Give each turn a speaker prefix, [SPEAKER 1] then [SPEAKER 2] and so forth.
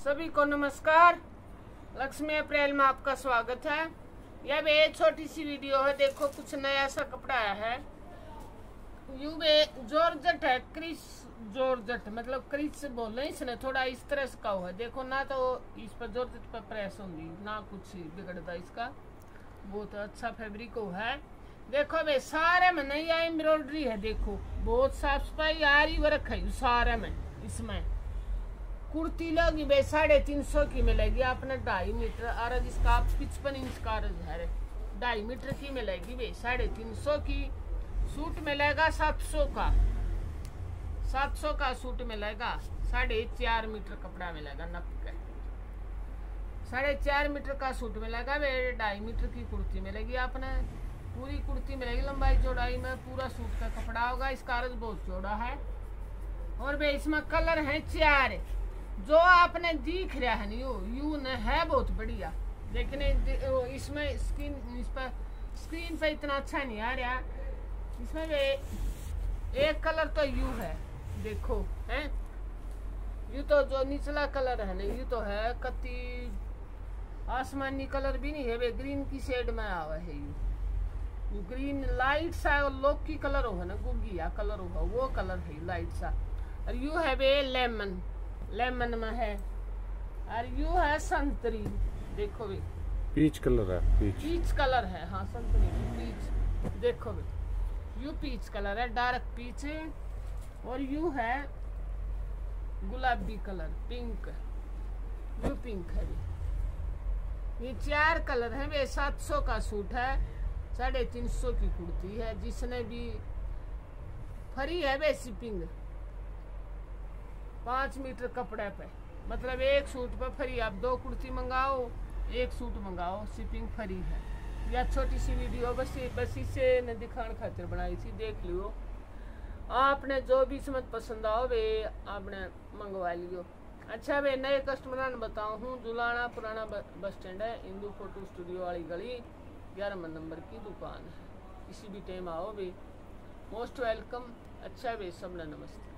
[SPEAKER 1] सभी को नमस्कार। लक्ष्मी अप्रैल में आपका स्वागत है। यह भी एक छोटी सी वीडियो है। देखो कुछ नया सा कपड़ा आया है। यू जॉर्जेट है, क्रिस जॉर्जेट, मतलब क्रिस से बोल रहे इसने थोड़ा इस तरह से का हुआ है। देखो ना तो इस पर जॉर्जेट पर प्रेस होंगी ना कुछ बिगड़ता इसका। बहुत अच्छा फैब्रिक है। देखो वे सारे में नई एम्ब्रॉयडरी है। देखो बहुत साफ सफाई आरी वर्क है सारे में। इसमें कुर्ती लोगी बे 350 की मिलेगी आपने 2.5 मीटर और जिसका 55 इंच का है 2.5 मीटर की मिलेगी बे 350 की। सूट मिलेगा 700 का, 700 का सूट मिलेगा। 4.5 मीटर कपड़ा मिलेगा नप के। 4.5 मीटर का सूट मिलेगा वे 2.5 मीटर की कुर्ती मिलेगी आपने। पूरी कुर्ती मिलेगी लंबाई चौड़ाई में। पूरा सूट का कपड़ा होगा। इसका अर्ज बहुत चौड़ा है और वे इसमें कलर है 4। जो आपने दिख रहा है यू न है बहुत बढ़िया, लेकिन इसमें इस पर स्क्रीन पे इतना अच्छा नहीं आ रहा। इसमें वे एक कलर तो यू है, देखो है यू तो जो निचला कलर है ना यू तो है कति आसमानी कलर भी नहीं है। वे ग्रीन की शेड में आवा है यू ग्रीन लाइट सा लोक की कलर होगा ना गुगिया कलर होगा वो कलर है लाइट सा। और यू है वे लेमन, लेमन में है। और यू है संतरी, देखो भी
[SPEAKER 2] पीच कलर है।
[SPEAKER 1] पीच कलर है, हाँ संतरी पीच। देखो भी यू पीच कलर है, डार्क पीच। और यू है गुलाबी कलर, पिंक। यू पिंक है भी। ये 4 कलर है। वे 700 का सूट है, 350 की कुर्ती है। जिसने भी फ्री है वे शिपिंग 5 मीटर कपड़े पे, मतलब एक सूट पे फ्री। आप 2 कुर्ती मंगाओ, एक सूट मंगाओ, शिपिंग फ्री है। यह छोटी सी वीडियो बस इसे न दिखाने खातिर बनाई थी। देख लियो, आपने जो भी समझ पसंद आओ वे आपने मंगवा लियो। अच्छा वे नए कस्टमर ने बताऊँ हूँ, जुलाना पुराना बस स्टैंड है, हिंदू फोटो स्टूडियो वाली गली 11 नंबर की दुकान है। किसी भी टाइम आओ वे मोस्ट वेलकम। अच्छा वे सबने नमस्ते।